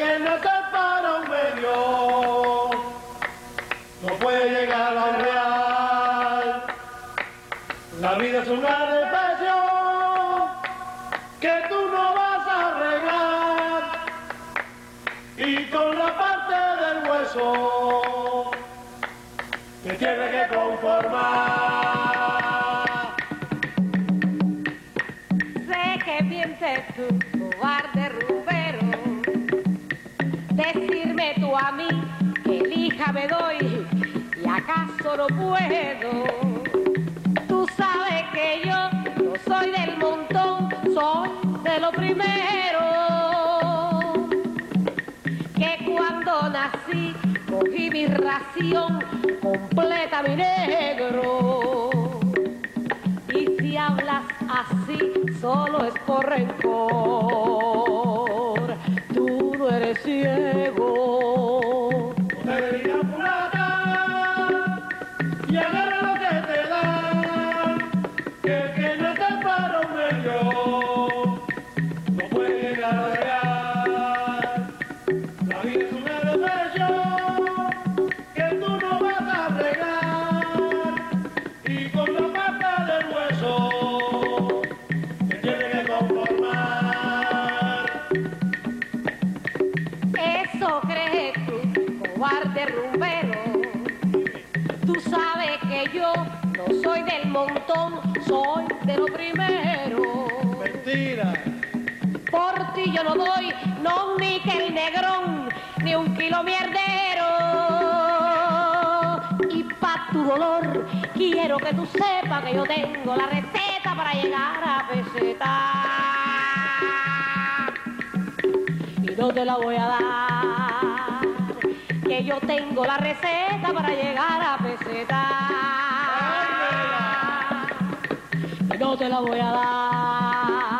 que nacer para un medio no puede llegar a lo real. La vida es una reflexión que tú no vas a arreglar, y con la parte del hueso te tienes que conformar. Sé que pienses tú, cobarde rumbero, decirme tú a mí que elija me doy y acaso no puedo. Tú sabes que yo no soy del montón, soy de lo primero. Que cuando nací cogí mi ración completa, mi negro. Y si hablas así solo es por rencor, tú no eres ciego. No te digas mulata y agarra lo que te dan, que el que no te para un medio no puede llegar a real. La vida es una reflexión que tú no vas a fregar, y con la pata del hueso te tienes que conformar. Eso crees tú, cobarde rumbero. Tú sabes que yo no soy del montón, soy de lo primero. Mentira. Por ti yo no doy, no ni que el negrón, ni un kilo mierdero. Y pa' tu dolor, quiero que tú sepas que yo tengo la receta para llegar a peseta. Y no te la voy a dar, que yo tengo la receta para llegar a peseta. Y no te la voy a dar.